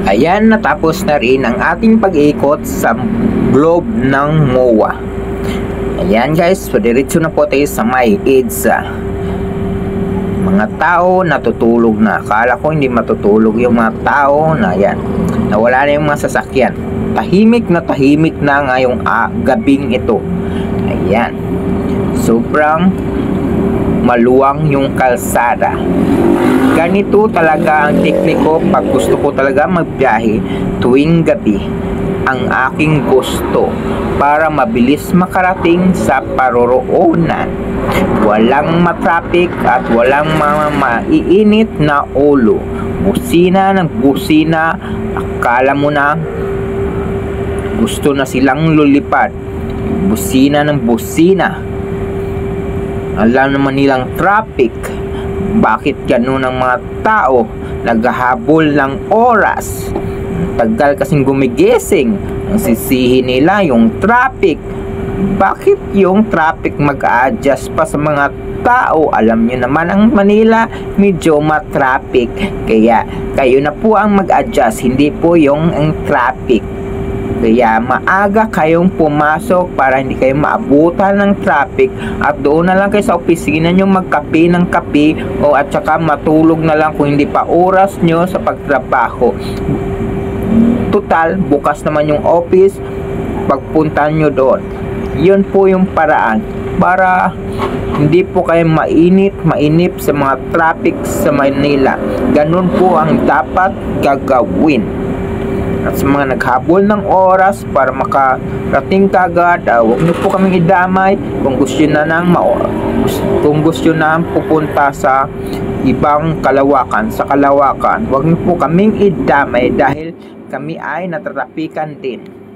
Ayan, natapos na rin ang ating pag-ikot sa globe ng MOA. Ayan guys, so diretso na po tayo sa may EDSA. Mga tao natutulog na. Akala ko hindi matutulog yung mga tao na yan. Nawala na yung mga sasakyan. Tahimik na ngayong gabing ito. Ayan. Sobrang maluwang yung kalsada. Ganito talaga ang tekniko pag gusto ko talaga magbiyahe tuwing gabi. Ang aking gusto para mabilis makarating sa paroroonan. Walang matraffic at walang mga maiinit na ulo. Busina ng busina. Akala mo na gusto na silang lulipad. Busina ng busina. Alam naman nilang traffic. Bakit ganun ang mga tao naghahabol ng oras? Tagal kasing gumigising. Ang sisihin nila yung traffic. Bakit yung traffic mag-a-adjust pa sa mga tao? Alam nyo naman ang Manila medyo ma-traffic. Kaya kayo na po ang mag-adjust, hindi po yung ang traffic. Kaya maaga kayong pumasok para hindi kayo maabutan ng traffic at doon na lang kayo sa opisina nyo magkape ng kape o at saka matulog na lang kung hindi pa oras nyo sa pagtrabaho. Total, bukas naman yung office, pagpunta nyo doon. Yun po yung paraan para hindi po kayo mainip sa mga traffic sa Manila. Ganun po ang dapat gagawin. At sa mga naghabol ng oras para makarating kagad, huwag niyo po kaming idamay kung gusto na pupunta sa ibang kalawakan, huwag niyo po kaming idamay dahil kami ay natrapikan din.